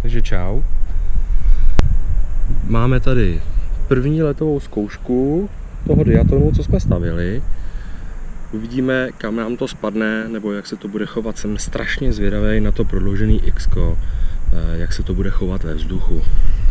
Takže čau. Máme tady první letovou zkoušku toho Diatonu, co jsme stavěli. Uvidíme, kam nám to spadne, nebo jak se to bude chovat. Jsem strašně zvědavý na to prodloužený X-ko, jak se to bude chovat ve vzduchu.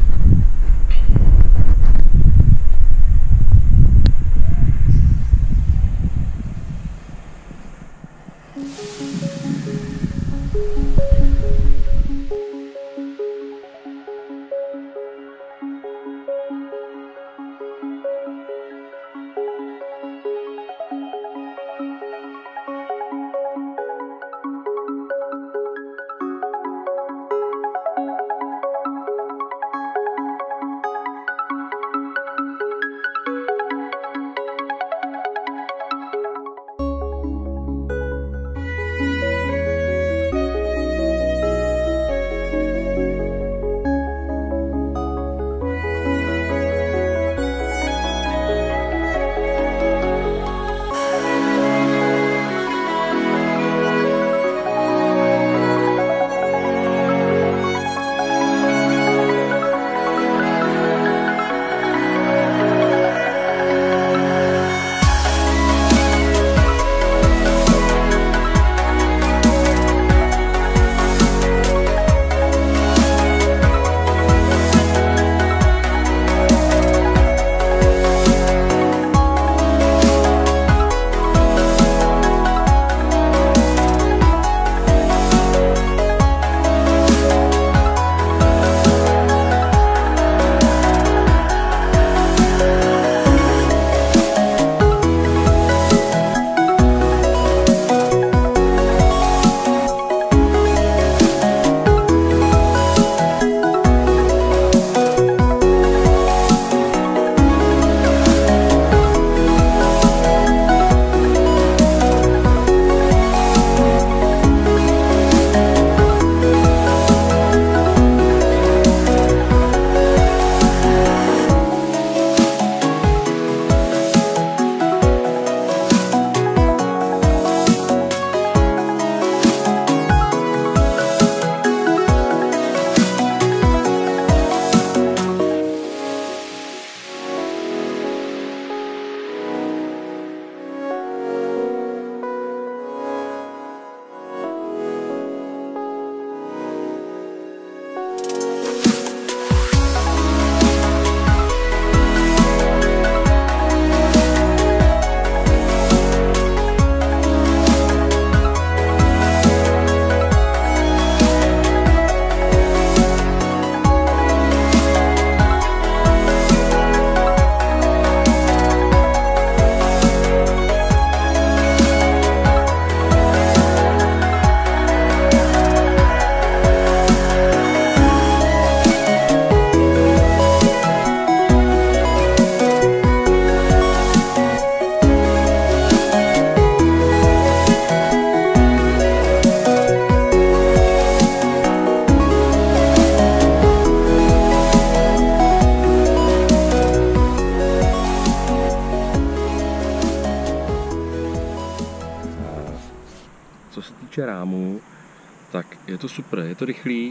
Co se týče rámu, tak je to super, je to rychlý.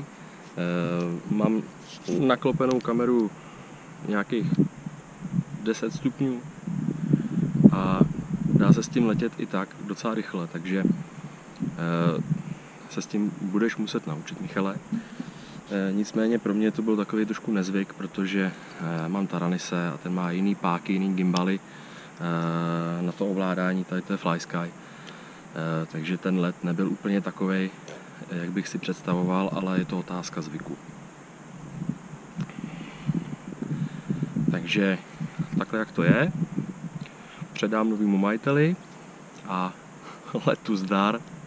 Mám naklopenou kameru nějakých 10 stupňů a dá se s tím letět i tak docela rychle, takže se s tím budeš muset naučit, Michale. Nicméně pro mě to byl takový trošku nezvyk, protože mám Taranise a ten má jiný páky, jiný gimbaly na to ovládání, tady to je FlySky. Takže ten let nebyl úplně takovej, jak bych si představoval, ale je to otázka zvyku. Takže takhle jak to je, předám novému majiteli a letu zdar.